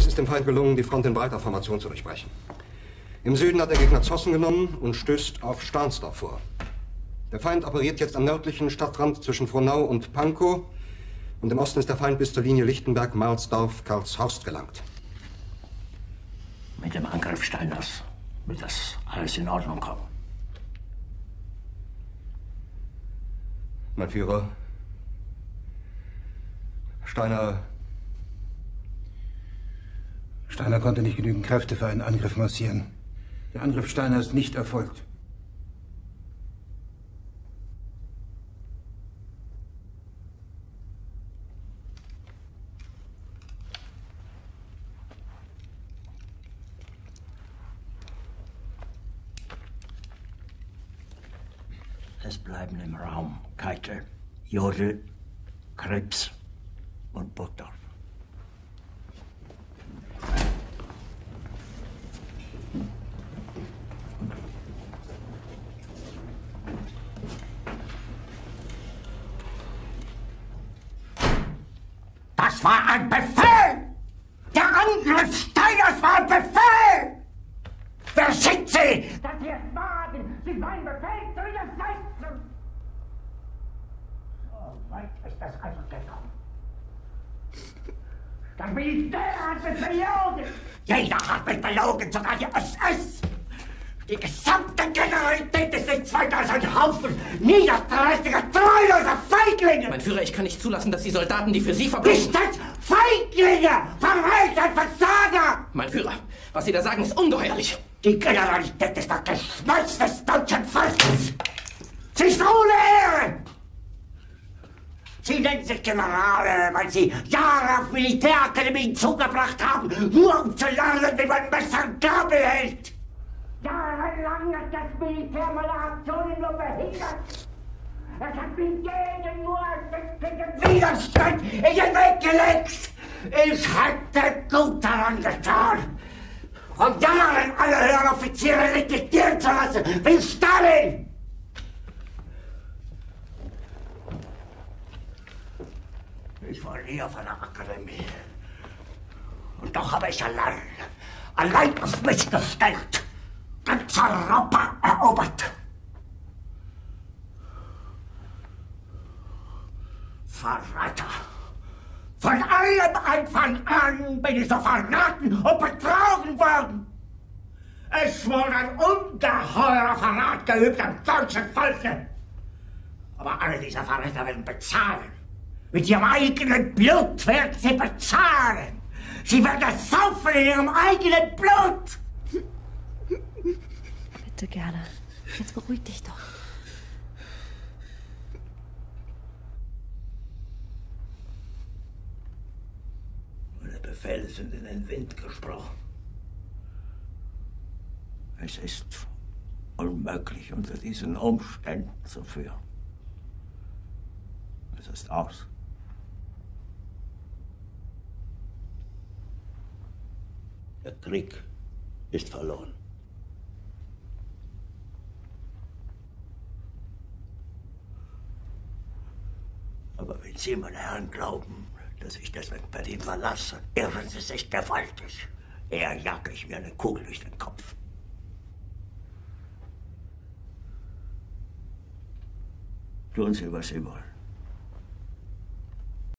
Es ist dem Feind gelungen, die Front in breiter Formation zu durchbrechen. Im Süden hat der Gegner Zossen genommen und stößt auf Stahnsdorf vor. Der Feind operiert jetzt am nördlichen Stadtrand zwischen Frohnau und Pankow. Und im Osten ist der Feind bis zur Linie Lichtenberg-Marsdorf-Karlshorst gelangt. Mit dem Angriff Steiners wird das alles in Ordnung kommen. Mein Führer, Steiner konnte nicht genügend Kräfte für einen Angriff massieren. Der Angriff Steiner ist nicht erfolgt. Es bleiben im Raum Keitel, Jodl, Krebs und Burgdorf. Das war ein Befehl! Der Angriff Steiners war ein Befehl! Wer schickt Sie? Dass Sie es wagen, sich meinen Befehl zu widersetzen! So weit ist das also gekommen. Das Militär hat mich belogen! Jeder hat mich belogen, sogar die SS! Die gesamte Generalität ist nichts weiter als ein Haufen niederträchtiger, treuloser Feiglinge! Mein Führer, ich kann nicht zulassen, dass die Soldaten, die für Sie verbringen... Nicht als Feiglinge! Verräter, Versager! Mein Führer, was Sie da sagen, ist ungeheuerlich. Die Generalität ist das Geschmolz des deutschen Volkes! Sie ist ohne Ehre! Sie nennen sich Generale, weil Sie Jahre auf Militärakademien zugebracht haben, nur um zu lernen, wie man Messer und Gabel hält! Jahrelang hat das Militär meine Aktionen nur behindert. Es hat mir jeden nur ersichtlichen Widerstand in den Weg gelegt. Ich hätte gut daran getan, von Jahren alle höheren Offiziere liquidieren zu lassen, wie Stalin. Ich war nie auf einer Akademie. Und doch habe ich allein auf mich gestellt, ganz Europa erobert. Verräter! Von allem Anfang an bin ich so verraten und betrogen worden. Es wurde ein ungeheurer Verrat geübt am deutschen Volke. Aber alle diese Verräter werden bezahlen. Mit ihrem eigenen Blut werden sie bezahlen. Sie werden es saufen in ihrem eigenen Blut. Bitte gerne. Jetzt beruhig dich doch. Meine Befehle sind in den Wind gesprochen. Es ist unmöglich, unter diesen Umständen zu führen. Es ist aus. Der Krieg ist verloren. Aber wenn Sie, meine Herren, glauben, dass ich deswegen Berlin verlasse, irren Sie sich gewaltig. Eher jage ich mir eine Kugel durch den Kopf. Tun Sie, was Sie wollen.